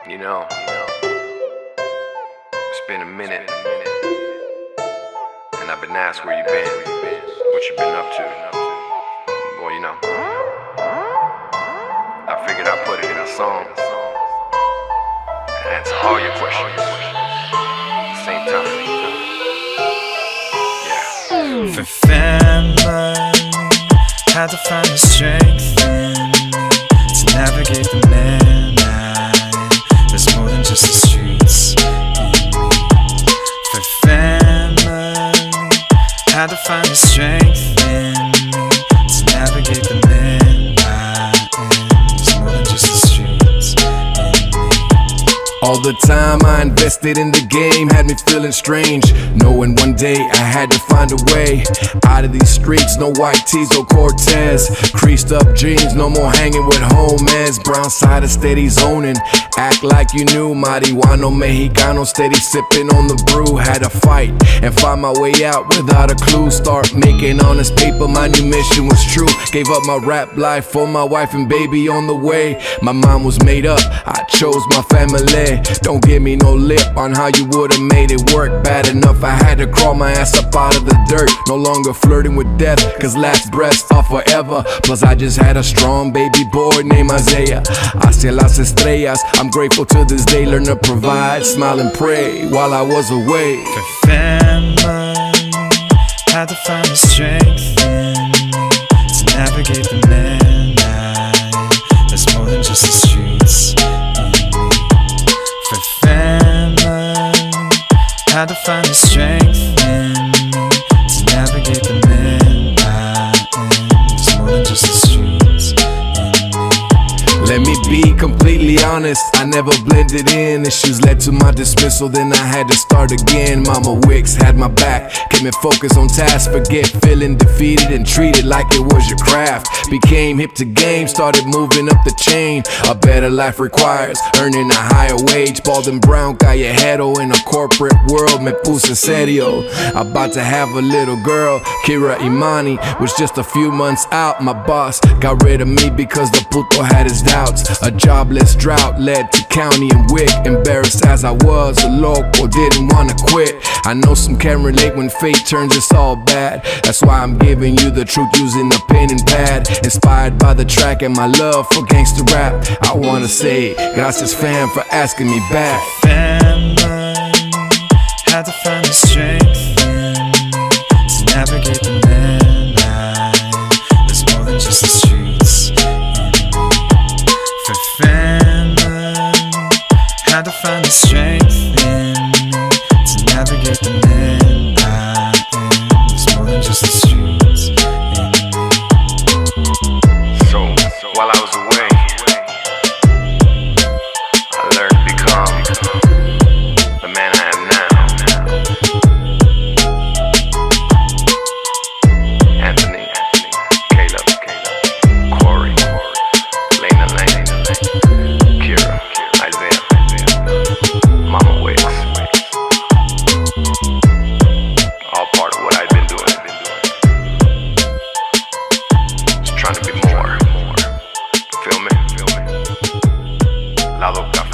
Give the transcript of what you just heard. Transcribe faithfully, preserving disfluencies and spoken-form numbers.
You know, it's been a minute, and I've been asked where you been, what you been up to. Boy, you know, I figured I'd put it in a song and answer all your questions at the same time. Yeah. For family, had to find the strength in me to navigate the man I am. There's more than just the streets in me. For family, had to find the strength in me to navigate the man I am. There's more than just the streets in me. All the time I invested in the game had me feeling strange, knowing one day I had to find a way out of these streets. No white tees or Cortez, creased up jeans, no more hanging with homies. Brown side of steady zoning, act like you knew. Marihuana Mexicano, steady sipping on the brew. Had to fight and find my way out without a clue. Start making honest paper, my new mission was true. Gave up my rap life for my wife and baby on the way. My mind was made up, I chose my family. Don't give me no lip on how you would've made it work. Bad enough I had to crawl my ass up out of the dirt. No longer flirting with death, cause last breaths are forever. Plus I just had a strong baby boy named Isaiah. Hacia las estrellas, I'm grateful to this day. Learn to provide, smile and pray while I was away. For family, had to find the strength in me to navigate the man I am. There's more than just the streets in me. For family, had to find the strength in me to navigate the man I am. There's more than just the streets in me. Let me be completely honest, I never blended in. Issues led to my dismissal, then I had to start again. Mama Wicks had my back, kept me focused on task. Forget feeling defeated and treated like it was your craft. Became hip to game, started moving up the chain. A better life requires earning a higher wage. Bald and brown, callejero in a corporate world. Me puse serio, about to have a little girl. Kira Imani was just a few months out. My boss got rid of me because the puto had his doubts. A jobless drought led to county and wick. Embarrassed as I was, a local didn't wanna quit. I know some can relate when fate turns it's all bad. That's why I'm giving you the truth using a pen and pad. Inspired by the track and my love for gangster rap, I wanna say gracias fam for asking me back. Family, had to find the strength in me to navigate the man I am. There's more than just the streets in me. For family, had to find the strength in me to navigate the man I am. There's more than just the streets in me. So, while I was away, I learned to become the man I am now. Anthony, Caleb, Corey, Lena Lane, Kira, Isaiah, Mama Wicks. All part of what I've been doing. Just trying to be more. Feel me? Lado Café.